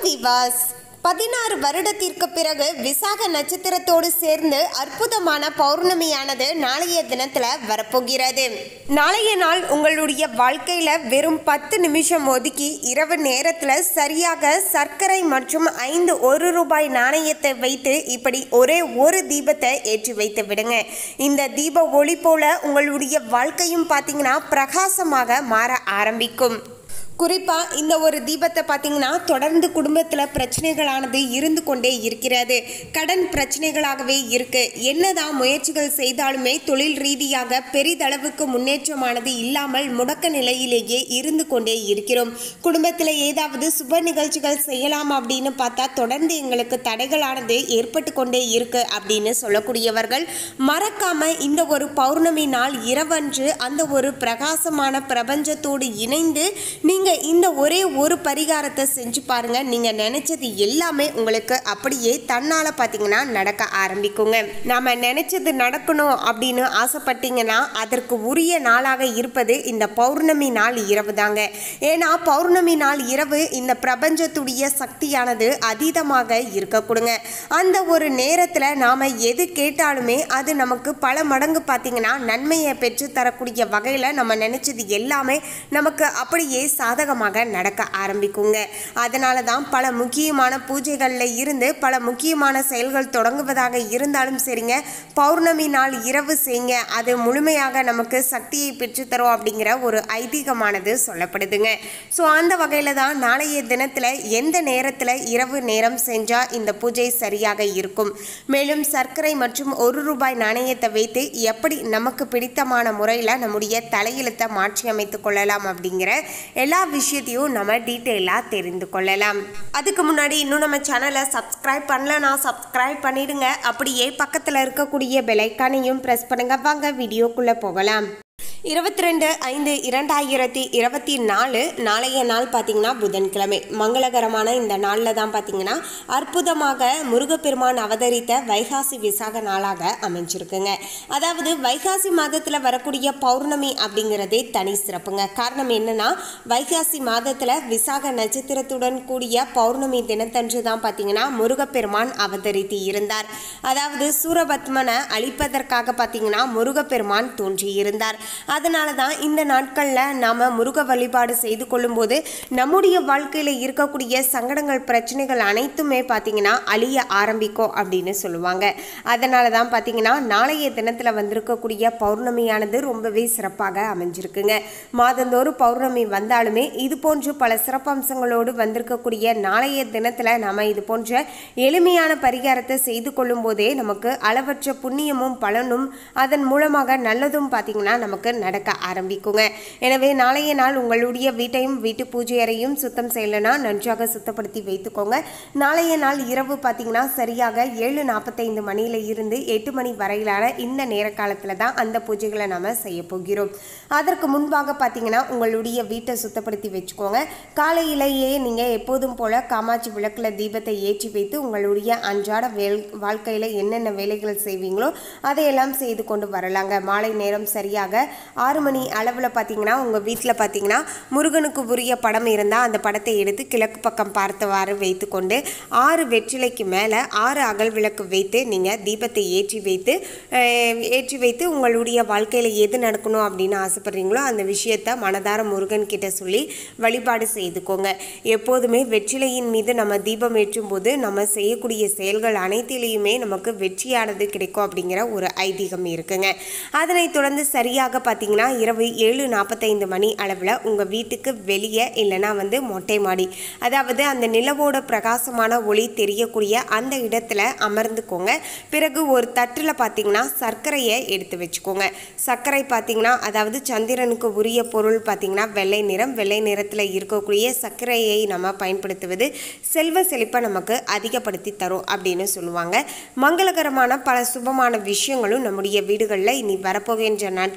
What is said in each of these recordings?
விவாஸ் 16 வருடத்திற்கு பிறகு விசாக நட்சத்திரத்தோடு சேர்ந்து அற்புதமான பௌர்ணமியானது நாளைய தினத்துல வரப்போகிறது. நாளைய நாள் உங்களுடைய வாழ்க்கையில வெறும் 10 நிமிஷம் ஒதுக்கி இரவு நேரத்துல சரியாக சர்க்கரை மற்றும் 5 1 ரூபாய் நாணயத்தை வைத்து இப்படி ஒரே ஒரு தீபத்தை ஏற்றி வைத்து விடுங்க. இந்த தீப ஒளி போல உங்களுடைய வாழ்க்கையும் பார்த்தீங்கன்னா பிரகாசமாக மாற ஆரம்பிக்கும். குறிப்பாக இந்த ஒரு தீபத்தை பார்த்தீங்கன்னா தொடர்ந்து குடும்பத்தில் பிரச்சனைகளானது இருந்து கொண்டே இருக்கிறது. கடன் பிரச்சனைகளாகவே இருக்கு. என்னதான் முயற்சிகள் செய்தாலுமே தொழில் ரீதியாக பெரிதளவுக்கு முன்னேற்றமானது இல்லாமல் முடக்க நிலையிலேயே இருந்து கொண்டே இருக்கிறோம். குடும்பத்தில் ஏதாவது சுப நிகழ்ச்சிகள் செய்யலாம் அப்படின்னு பார்த்தா தொடர்ந்து எங்களுக்கு தடைகளானது ஏற்பட்டு கொண்டே இருக்கு அப்படின்னு சொல்லக்கூடியவர்கள் மறக்காம இந்த ஒரு பௌர்ணமி நாள் இரவன்று அந்த ஒரு பிரகாசமான பிரபஞ்சத்தோடு இணைந்து நீங்க இந்த ஒரே ஒரு பரிகாரத்தை செஞ்சு பாருங்க. நீங்க நினைச்சது எல்லாமே உங்களுக்கு அப்படியே தன்னால பாத்தீங்கன்னா நடக்க ஆரம்பிக்குங்க. நாம நினைச்சது நடக்கணும் அப்படின்னு ஆசைப்பட்டீங்கன்னா அதற்கு உரிய நாளாக இருப்பது இந்த பௌர்ணமி நாள் இரவு தாங்க. ஏன்னா பௌர்ணமி நாள் இரவு இந்த பிரபஞ்சத்துடைய சக்தியானது அதீதமாக இருக்க கொடுங்க. அந்த ஒரு நேரத்துல நாம எது கேட்டாலுமே அது நமக்கு பல மடங்கு பாத்தீங்கன்னா நன்மையை பெற்று தரக்கூடிய வகையில நம்ம நினைச்சது எல்லாமே நமக்கு அப்படியே சாதகமாக நடக்க ஆரம்பிக்குங்க. அதனால தான் பல முக்கியமான பூஜைகளில் இருந்து பல முக்கியமான செயல்கள் தொடங்குவதாக இருந்தாலும் சரிங்க, பௌர்ணமி நாள் இரவு செய்யுங்க. அது முழுமையாக நமக்கு சக்தியை பெற்றுத்தரும் அப்படிங்கிற ஒரு ஐதீகமானது சொல்லப்படுதுங்க. ஸோ அந்த வகையில் தான் நாளைய தினத்தில் எந்த நேரத்தில் இரவு நேரம் செஞ்சால் இந்த பூஜை சரியாக இருக்கும். மேலும் சர்க்கரை மற்றும் 1 ரூபாய் நாணயத்தை வைத்து எப்படி நமக்கு பிடித்தமான முறையில் நம்முடைய தலையெழுத்தை மாற்றி அமைத்துக் கொள்ளலாம் அப்படிங்கிற எல்லா விஷயத்தையும் நம்ம டீட்டெயிலாக தெரிந்து கொள்ளலாம். அதுக்கு முன்னாடி இன்னும் நம்ம சேனலை சப்ஸ்கிரைப் பண்ணலன்னா சப்ஸ்கிரைப் பண்ணிடுங்க. அப்படியே பக்கத்தில் இருக்கக்கூடிய பெல் ஐகானையும் ப்ரெஸ் பண்ணுங்க. வாங்க வீடியோக்குள்ளே போகலாம். 22/5/2024 நாளைய நாள் பார்த்தீங்கன்னா புதன்கிழமை. மங்களகரமான இந்த நாளில் தான் பார்த்தீங்கன்னா அற்புதமாக முருகப்பெருமான் அவதரித்த வைகாசி விசாக நாளாக அமைஞ்சிருக்குங்க. அதாவது வைகாசி மாதத்தில் வரக்கூடிய பௌர்ணமி அப்படிங்கிறதே தனி சிறப்புங்க. காரணம் என்னன்னா வைகாசி மாதத்தில் விசாக நட்சத்திரத்துடன் கூடிய பௌர்ணமி தினத்தன்று தான் பார்த்தீங்கன்னா முருகப்பெருமான் அவதரித்து இருந்தார். அதாவது சூரபத்மனை அழிப்பதற்காக பார்த்தீங்கன்னா முருகப்பெருமான் தோன்றியிருந்தார். அதனால தான் இந்த நாட்களில் நாம் முருக வழிபாடு செய்து கொள்ளும்போது நம்முடைய வாழ்க்கையில் இருக்கக்கூடிய சங்கடங்கள் பிரச்சனைகள் அனைத்துமே பார்த்தீங்கன்னா அழிய ஆரம்பிக்கும் அப்படின்னு சொல்லுவாங்க. அதனால தான் பார்த்தீங்கன்னா நாளைய தினத்தில் வந்திருக்கக்கூடிய பௌர்ணமியானது ரொம்பவே சிறப்பாக அமைஞ்சிருக்குங்க. மாதந்தோறும் பௌர்ணமி வந்தாலுமே இது போன்று பல சிறப்பம்சங்களோடு வந்திருக்கக்கூடிய நாளைய தினத்தில் நாம் இது போன்ற எளிமையான பரிகாரத்தை செய்து கொள்ளும் போதே நமக்கு அளவற்ற புண்ணியமும் பலனும் அதன் மூலமாக நல்லதும் பார்த்தீங்கன்னா நமக்கு நடக்க ஆரம்பிக்குங்க. எனவே நாளைய நாள் உங்களுடைய வீட்டையும் வீட்டு பூஜை அறையும் சுத்தம் செய்யலைன்னா நன்றாக சுத்தப்படுத்தி வைத்துக்கோங்க. நாளைய நாள் இரவு பார்த்தீங்கன்னா சரியாக 7:45 மணியில இருந்து 8 மணி வரையிலான இந்த நேர காலத்தில் தான் அந்த பூஜைகளை நாம் செய்ய போகிறோம். அதற்கு முன்பாக பார்த்தீங்கன்னா உங்களுடைய வீட்டை சுத்தப்படுத்தி வச்சுக்கோங்க. காலையிலேயே நீங்கள் எப்போதும் போல காமாட்சி விளக்கில் தீபத்தை ஏற்றி வைத்து உங்களுடைய அன்றாட வாழ்க்கையில் என்னென்ன வேலைகள் செய்வீங்களோ அதையெல்லாம் செய்து கொண்டு வரலாங்க. மாலை நேரம் சரியாக 6 மணி அளவில் பார்த்தீங்கன்னா உங்கள் வீட்டில் பார்த்தீங்கன்னா முருகனுக்கு உரிய படம் இருந்தால் அந்த படத்தை எடுத்து கிழக்கு பக்கம் பார்த்தவாறு வைத்து கொண்டு 6 வெற்றிலைக்கு மேலே 6 அகல் விளக்கு வைத்து நீங்கள் தீபத்தை ஏற்றி வைத்து உங்களுடைய வாழ்க்கையில் எது நடக்கணும் அப்படின்னு ஆசைப்படுறீங்களோ அந்த விஷயத்தை மனதார முருகன் கிட்ட சொல்லி வழிபாடு செய்துக்கோங்க. எப்போதுமே வெற்றிலையின் மீது நம்ம தீபம் ஏற்றும் போது நம்ம செய்யக்கூடிய செயல்கள் அனைத்திலையுமே நமக்கு வெற்றியானது கிடைக்கும் அப்படிங்கிற ஒரு ஐதீகம் இருக்குங்க. அதனைத் தொடர்ந்து சரியாக பார்த்தீங்கன்னா இரவு 7:45 மணி அளவில் உங்கள் வீட்டுக்கு வெளியே இல்லைனா மொட்டை மாடி, அதாவது அந்த நிலவோட பிரகாசமான ஒளி தெரியக்கூடிய அந்த இடத்துல அமர்ந்துக்கோங்க. பிறகு ஒரு தட்டில் பார்த்தீங்கன்னா சர்க்கரையை எடுத்து வச்சுக்கோங்க. சர்க்கரை பார்த்தீங்கன்னா அதாவது சந்திரனுக்கு உரிய பொருள் பார்த்தீங்கன்னா வெள்ளை நிறம். வெள்ளை நிறத்தில் இருக்கக்கூடிய சர்க்கரையை நம்ம பயன்படுத்துவது செல்வ செழிப்பை நமக்கு அதிகப்படுத்தி தரும் அப்படின்னு சொல்லுவாங்க. மங்களகரமான பல சுபமான விஷயங்களும் நம்முடைய வீடுகளில் இனி வரப்போகின்ற நாட்களில்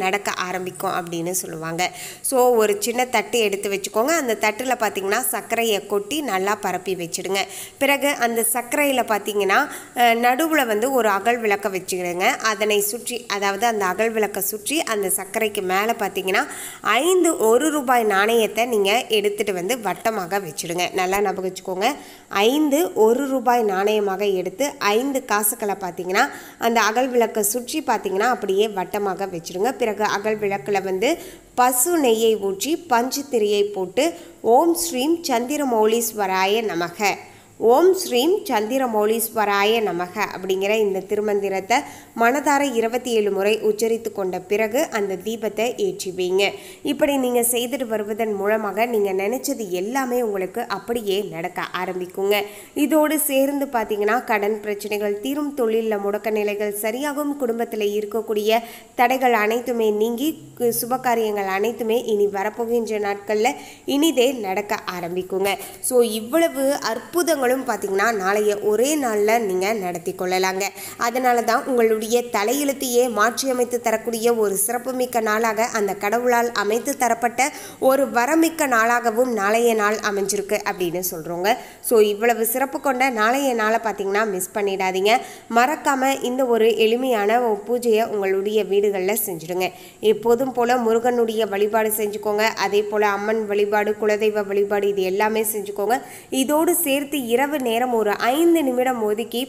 நடக்க ஆரம்பிக்கும் அப்படின்னு சொல்லுவாங்க. ஸோ ஒரு சின்ன தட்டு எடுத்து வச்சுக்கோங்க. அந்த தட்டில் பார்த்திங்கன்னா சர்க்கரையை கொட்டி நல்லா பரப்பி வச்சுடுங்க. பிறகு அந்த சர்க்கரையில் பார்த்திங்கன்னா நடுவில் வந்து ஒரு அகல் விளக்கை வச்சுக்கிடுங்க. அதனை சுற்றி, அதாவது அந்த அகல் விளக்கை சுற்றி அந்த சர்க்கரைக்கு மேலே பார்த்திங்கன்னா 5 1 ரூபாய் நாணயத்தை நீங்கள் எடுத்துகிட்டு வந்து வட்டமாக வச்சுடுங்க. நல்லா ஞாபகம் வச்சுக்கோங்க. 5 1 ரூபாய் நாணயமாக எடுத்து 5 காசுகளை பார்த்திங்கன்னா அந்த அகல் விளக்கை சுற்றி பார்த்திங்கன்னா அப்படியே வட்டமாக வச்சுடுங்க. பிறகு அகல் விளக்கில் வந்து பசு நெய்யை ஊற்றி பஞ்சு திரியை போட்டு ஓம் ஸ்ரீம் சந்திரமௌலீஸ்வராய நமக, ஓம் ஸ்ரீம் சந்திரமௌலீஸ்வராய நமக அப்படிங்கிற இந்த திருமந்திரத்தை மனதார 27 முறை உச்சரித்து கொண்ட பிறகு அந்த தீபத்தை ஏற்றி வைங்க. இப்படி நீங்கள் செய்துட்டு வருவதன் மூலமாக நீங்கள் நினைச்சது எல்லாமே உங்களுக்கு அப்படியே நடக்க ஆரம்பிக்குங்க. இதோடு சேர்ந்து பார்த்தீங்கன்னா கடன் பிரச்சனைகள் தீரும், தொழிலில் முடக்க நிலைகள் சரியாகும், குடும்பத்தில் இருக்கக்கூடிய தடைகள் அனைத்துமே நீங்கி சுபகாரியங்கள் அனைத்துமே இனி வரப்போகின்ற நாட்களில் இனிதே நடக்க ஆரம்பிக்குங்க. ஸோ இவ்வளவு அற்புதங்களும் பார்த்தீங்கன்னா நாளைய ஒரே நாளில் நீங்கள் நடத்தி கொள்ளலாங்க. அதனால தான் உங்களுடைய தலையெழுத்தையே மாற்றியமைத்து தரக்கூடிய ஒரு சிறப்புமிக்க நாளாக, அந்த கடவுளால் அமைத்து தரப்பட்ட ஒரு வரமிக்க நாளாகவும் நாளைய நாள் அமைஞ்சிருக்கு அப்படின்னு சொல்கிறோங்க. ஸோ இவ்வளவு சிறப்பு கொண்ட நாளைய நாளை பார்த்தீங்கன்னா மிஸ் பண்ணிடாதீங்க. மறக்காமல் இந்த ஒரு எளிமையான பூஜையை உங்களுடைய வீடுகளில் செஞ்சுடுங்க. எப்போதும் போல் முருகனுடைய வழிபாடு செஞ்சுக்கோங்க. அதே போல் அம்மன் வழிபாடு, குலதெய்வ வழிபாடு, இது எல்லாமே செஞ்சுக்கோங்க. இதோடு சேர்த்து இரவு நேரம் ஒரு 5 நிமிடம்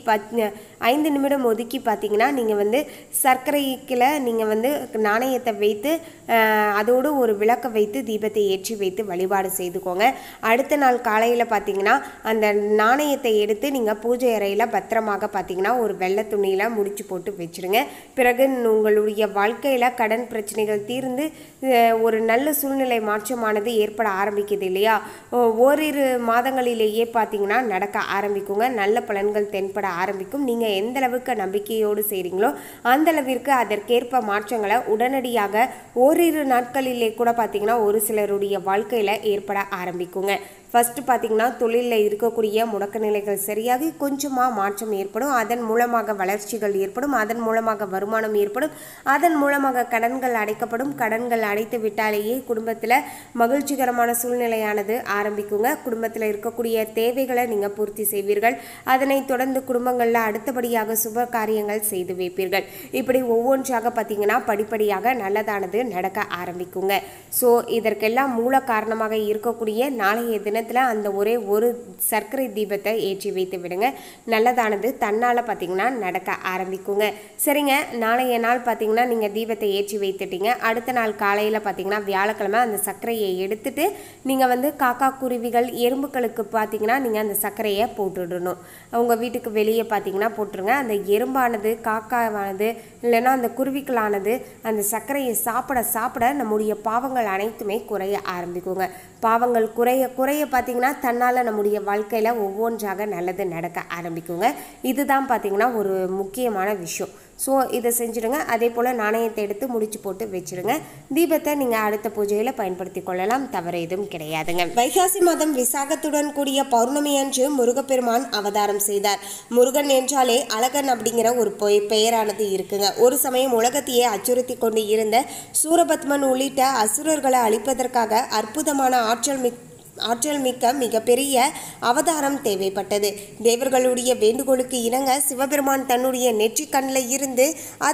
ஒதுக்கி பார்த்தீங்கன்னா நீங்கள் வந்து சர்க்கரைக்கில் நீங்கள் வந்து நாணயத்தை வைத்து அதோடு ஒரு விளக்கை வைத்து தீபத்தை ஏற்றி வைத்து வழிபாடு செய்துக்கோங்க. அடுத்த நாள் காலையில் பார்த்தீங்கன்னா அந்த நாணயத்தை எடுத்து நீங்கள் பூஜை அறையில் பத்திரமாக பார்த்தீங்கன்னா ஒரு வெள்ளை துணியில் முடிச்சு போட்டு வச்சுருங்க. பிறகு உங்களுடைய வாழ்க்கையில் கடன் பிரச்சனைகள் தீர்ந்து ஒரு நல்ல சூழ்நிலை மாற்றமானது ஏற்பட ஆரம்பிக்குது இல்லையா? ஓரிரு மாதங்களிலேயே பார்த்தீங்கன்னா நடக்க ஆரம்பிக்குங்க. நல்ல பலன்கள் தென்பட ஆரம்பிக்கும். நீங்கள் எந்த அளவுக்கு நம்பிக்கையோடு செய்கிறீங்களோ அந்த அளவிற்கு அதற்கேற்ப மாற்றங்களை உடனடியாக ஓரிரு நாட்களிலே கூட பார்த்தீங்கன்னா ஒரு சிலருடைய வாழ்க்கையில் ஏற்பட ஆரம்பிக்குங்க. ஃபஸ்ட்டு பார்த்திங்கன்னா தொழிலில் இருக்கக்கூடிய முடக்க நிலைகள் சரியாகி கொஞ்சமாக மாற்றம் ஏற்படும். அதன் மூலமாக வளர்ச்சிகள் ஏற்படும். அதன் மூலமாக வருமானம் ஏற்படும். அதன் மூலமாக கடன்கள் அடைக்கப்படும். கடன்கள் அடைத்து விட்டாலேயே குடும்பத்தில் மகிழ்ச்சிகரமான சூழ்நிலையானது ஆரம்பிக்குங்க. குடும்பத்தில் இருக்கக்கூடிய தேவைகளை நீங்கள் பூர்த்தி செய்வீர்கள். அதனை தொடர்ந்து குடும்பங்களில் அடுத்தபடியாக சுப காரியங்கள் செய்து வைப்பீர்கள். இப்படி ஒவ்வொன்றாக பார்த்திங்கன்னா படிப்படியாக நல்லதானது நடக்க ஆரம்பிக்குங்க. ஸோ இதற்கெல்லாம் மூல காரணமாக இருக்கக்கூடிய நாளைய தினம் அந்த ஒரே ஒரு சர்க்கரை தீபத்தை ஏற்றி வைத்து விடுங்க. நல்லதானது தன்னால் பார்த்தீங்கன்னா நடக்க ஆரம்பிக்குங்க. சரிங்க, நாளைய நாள் பார்த்தீங்கன்னா நீங்கள் தீபத்தை ஏற்றி வைத்துட்டீங்க. அடுத்த நாள் காலையில் பார்த்தீங்கன்னா வியாழக்கிழமை அந்த சர்க்கரையை எடுத்துட்டு நீங்கள் வந்து காக்கா குருவிகள் எறும்புகளுக்கு பார்த்தீங்கன்னா நீங்கள் அந்த சர்க்கரையை போட்டுடணும். உங்கள் வீட்டுக்கு வெளியே பார்த்தீங்கன்னா போட்டுருங்க. அந்த எறும்பானது காக்காவானது இல்லைன்னா அந்த குருவிகளானது அந்த சர்க்கரையை சாப்பிட நம்முடைய பாவங்கள் அனைத்துமே குறைய ஆரம்பிக்குங்க. பாவங்கள் குறைய குறைய பார்த்தீங்கன்னா தன்னால் நம்முடைய வாழ்க்கையில் ஒவ்வொன்றாக நல்லது நடக்க ஆரம்பிக்குங்க. இதுதான் பார்த்தீங்கன்னா ஒரு முக்கியமான விஷயம். ஸோ இதை செஞ்சுடுங்க. அதே போல் நாணயத்தை எடுத்து முடிச்சு போட்டு வச்சுடுங்க. தீபத்தை நீங்கள் அடுத்த பூஜையில் பயன்படுத்தி கொள்ளலாம். தவறு எதுவும் கிடையாதுங்க. வைகாசி மாதம் விசாகத்துடன் கூடிய பௌர்ணமி அன்று முருகப்பெருமான் அவதாரம் செய்தார். முருகன் என்றாலே அழகன் அப்படிங்கிற ஒரு பெயரானது இருக்குங்க. ஒரு சமயம் உலகத்தையே அச்சுறுத்தி கொண்டு இருந்த சூரபத்மன் உள்ளிட்ட அசுரர்களை அழிப்பதற்காக அற்புதமான ஆற்றல் மிக்க மிகப்பெரிய அவதாரம் தேவைப்பட்டது. தேவர்களுடைய வேண்டுகோளுக்கு இணங்க சிவபெருமான் தன்னுடைய நெற்றி கண்ணில் இருந்து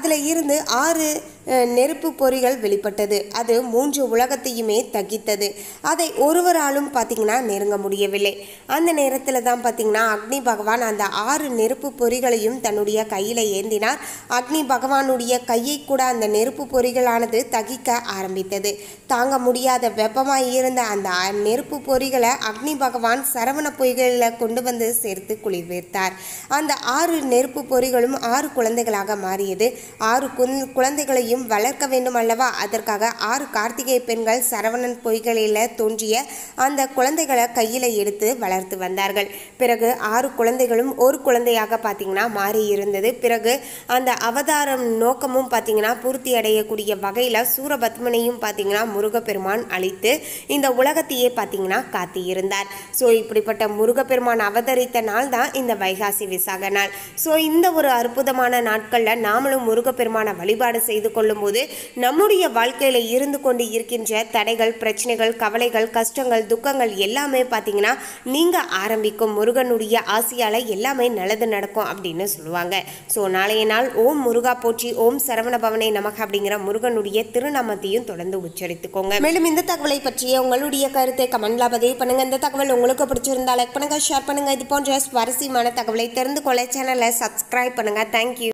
6 நெருப்பு பொறிகள் வெளிப்பட்டது. அது 3 உலகத்தையுமே தகித்தது. அதை ஒருவராலும் பார்த்தீங்கன்னா நெருங்க முடியவில்லை. அந்த நேரத்தில் தான் பார்த்தீங்கன்னா அக்னி பகவான் அந்த 6 நெருப்பு பொறிகளையும் தன்னுடைய கையில் ஏந்தினார். அக்னி பகவானுடைய கையை கூட அந்த நெருப்பு பொறிகளானது தகிக்க ஆரம்பித்தது. தாங்க முடியாத வெப்பமாய் இருந்த அந்த நெருப்பு பொறிகளை அக்னி பகவான் சரவண பொய்களில் கொண்டு வந்து சேர்த்து குளிர்வித்தார். அந்த 6 நெருப்பு பொறிகளும் 6 குழந்தைகளாக மாறியது. 6 குழந்தைகளையும் வளர்க்க வேண்டும் அல்லவா? அதற்காக 6 கார்த்திகை பெண்கள் சரவணன் பொய்களில் தோன்றிய அந்த குழந்தைகளை கையில் எடுத்து வளர்த்து வந்தார்கள். பிறகு 6 குழந்தைகளும் ஒரு குழந்தையாக பார்த்தீங்கன்னா மாறி இருந்தது. பிறகு அந்த அவதாரம் நோக்கமும் பார்த்தீங்கன்னா பூர்த்தி அடையக்கூடிய வகையில் சூரபத்மனையும் பார்த்தீங்கன்னா முருகப்பெருமான் அழித்து இந்த உலகத்தையே பார்த்தீங்கன்னா காத்திருந்தார். ஸோ இப்படிப்பட்ட முருகப்பெருமான் அவதரித்த நாள் தான் இந்த வைகாசி விசாக நாள். ஸோ இந்த ஒரு அற்புதமான நாட்களில் நாமளும் முருகப்பெருமான வழிபாடு செய்து கொள்ள மேற்கொள்ளும்போது நம்முடைய வாழ்க்கையில் இருந்து கொண்டு இருக்கின்ற தடைகள், பிரச்சனைகள், கவலைகள், கஷ்டங்கள், துக்கங்கள் எல்லாமே பார்த்தீங்கன்னா நீங்கள் ஆரம்பிக்கும். முருகனுடைய ஆசையால் எல்லாமே நல்லது நடக்கும் அப்படின்னு சொல்லுவாங்க. ஸோ நாளைய நாள் ஓம் முருகா போற்றி, ஓம் சரவண பவனே நமக அப்படிங்கிற முருகனுடைய திருநாமத்தையும் தொடர்ந்து உச்சரித்துக்கோங்க. மேலும் இந்த தகவலை பற்றிய உங்களுடைய கருத்தை கமெண்ட்ல பதிவு பண்ணுங்க. இந்த தகவல் உங்களுக்கு பிடிச்சிருந்தா லைக் பண்ணுங்க, ஷேர் பண்ணுங்க. இது போன்ற சுவாரஸ்யமான தகவலை தெரிந்து கொள்ள சேனலை சப்ஸ்கிரைப் பண்ணுங்க. தேங்க்யூ.